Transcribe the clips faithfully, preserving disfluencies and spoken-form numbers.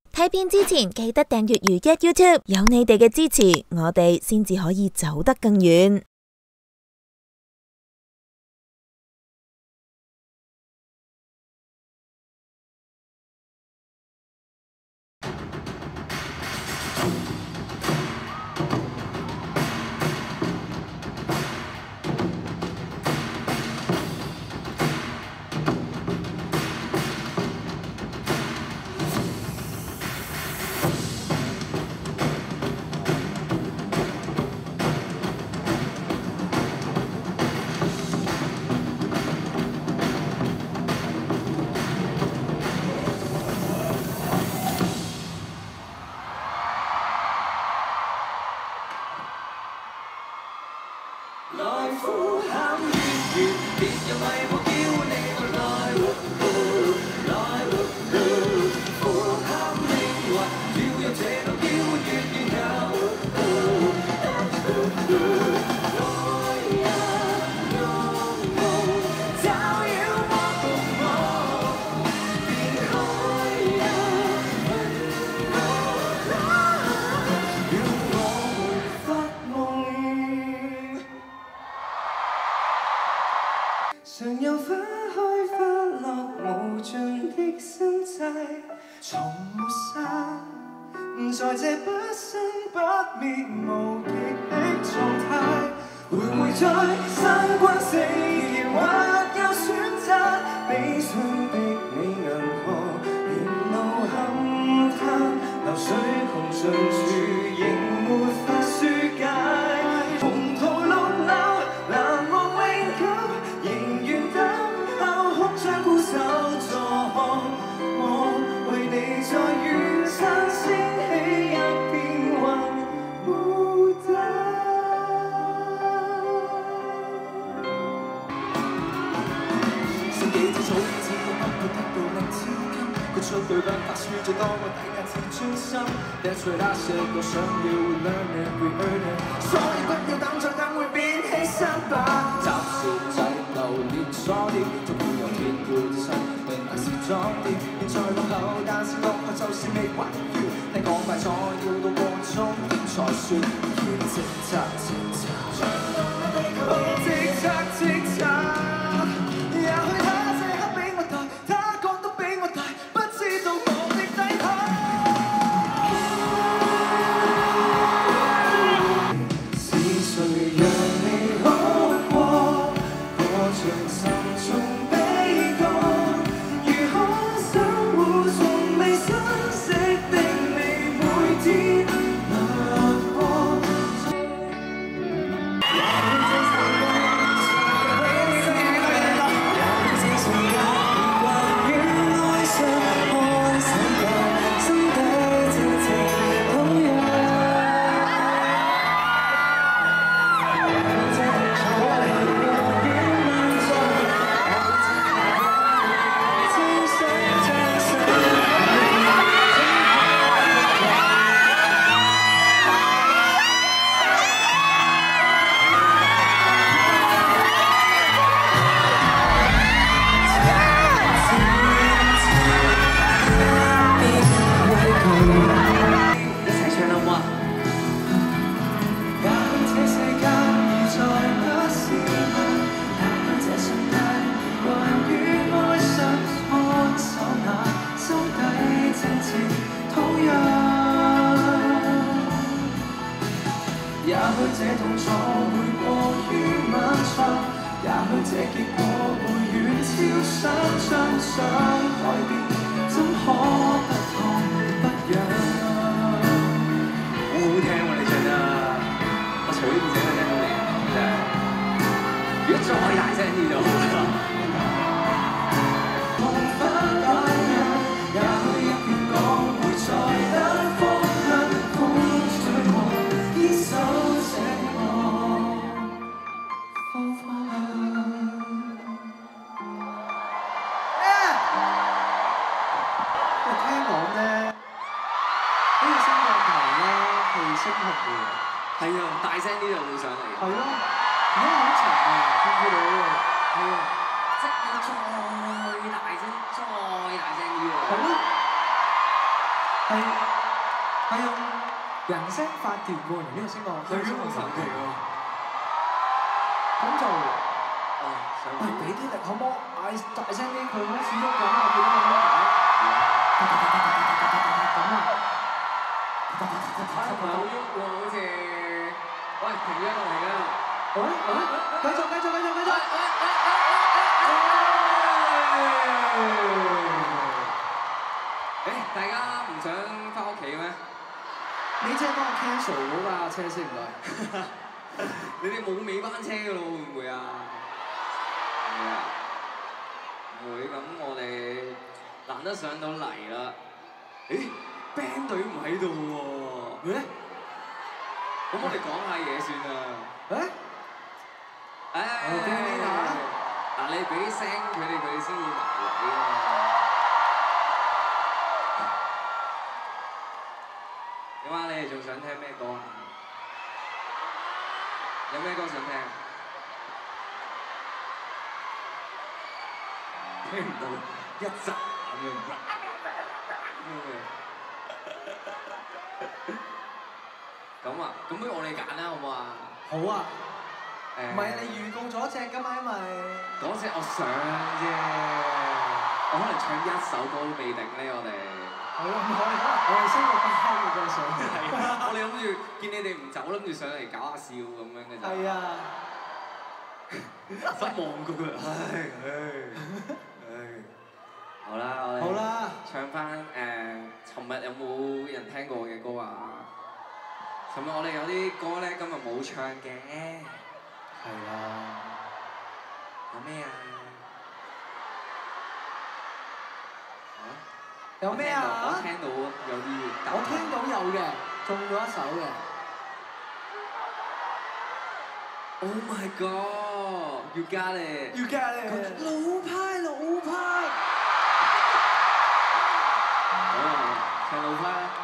睇片之前記得訂閱如一 YouTube， 有你哋嘅支持，我哋先至可以走得更遠。 來呼喊月月，別人為我叫你來，來呼喊命運，要有這個叫月月有。來呀，讓夢找繞我共我，別開呀，問我讓我發夢。常有花開花落無盡的心際，從沒散，在這不生不滅無極的狀態，徘徊在三關四葉，或有選擇，悲傷的你銀河，沿路勘探，流水窮盡處，仍沒法紓解。紅桃綠柳，難忘永久。仍願等候，哭將孤手助看，我為你在遠山升起一片雲霧燈。剩幾枝草子，不會得到能千金，豁出對兩百輸最多我抵押自尊心。That's what I said，我想要 we learn it we earn it， 所以不要等再等會變犧牲吧。集小仔流連鎖店，總會有天會身，明白是裝點。現在落後，但是落後就是未完完。聽講快錯要到個終點才算。要直察直察，直察直察。也許他這刻比我大，他覺得比我大，不知道我的底牌。是誰讓你哭過？我像沉重悲歌，如可守護從未生息的你，每天掠過。也許這痛楚會過於漫長，也許這結果會遠超想像，想改變怎可不痛不癢？好好聽喎，你唱得，我隨便整都聽到你，真係。如果再大聲啲就好啦。也許一片講會再等風向風吹過，依守這個方向。我聽講咧，呢個升降台咧係升紅嘅喎。係啊，大聲啲就會上嚟。係咯，而家好長啊，聽唔聽到？係啊，即係再大聲，再大聲啲喎。係咯。 係係用人聲發電過嚟呢個聲樂， 係啊，好神奇喎！ 咁就喂俾啲力可唔可嗌大聲啲？佢好似喐咁啊！見到咁樣咁啊！ 唔係好喐喎，好似喂停咗落嚟㗎！ 喂喂，繼續繼續繼續繼續！ 誒，大家唔想翻屋企嘅咩？ 你即係幫我 cancel 嗰架車先唔該。 你哋冇尾班車㗎咯，會唔會啊？係啊，唔會咁我哋難得上到嚟啦。誒 ，band 隊唔喺度喎。 誒？ 咁我哋講下嘢算啦。 誒？ 誒，嗱你俾聲佢哋，佢哋先會埋位啊嘛。點啊？你哋仲想聽咩歌啊？有咩歌想聽？聽唔到一集咁樣。咁啊，咁不如我哋揀啦，好唔好啊？ 好啊！唔係你預告咗隻㗎嘛，因為嗰隻我想啫，我可能唱一首歌都未定咧，我哋。 係咯，唔可以，我哋升個班嘅啫，上嚟。 我哋諗住見你哋唔走，諗住上嚟搞下笑咁樣嘅啫。 係啊。 失望㗎佢，唉唉唉。好啦，我哋。 好啦。 唱翻誒，尋日有冇人聽過我嘅歌啊？尋日我哋有啲歌咧，今日冇唱嘅。係啦。有咩啊？嚇？ 有咩啊？ 我聽到有啲。 我聽到有嘅，中咗一首嘅。 Oh my god! You got it! You got it! 老派老派。 好啊，唱老派啦。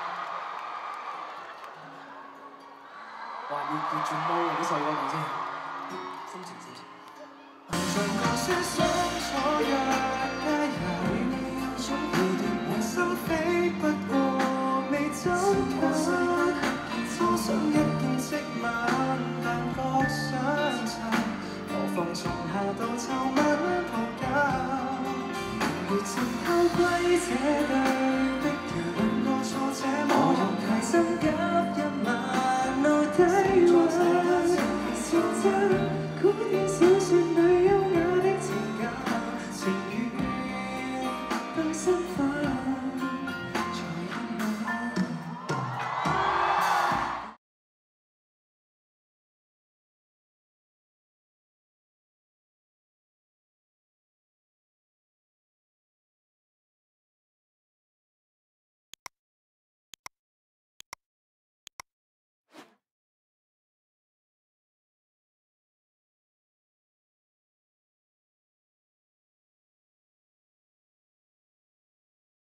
哇！要要轉毛啊！啲細個明先。心情心情。像個書生所有家人，蝴蝶和心飛不過未走近，初想一見即吻，但覺相襯，何妨從夏到秋吻抱緊。如曾偷窺這對的人，兩個錯這麼容易真假。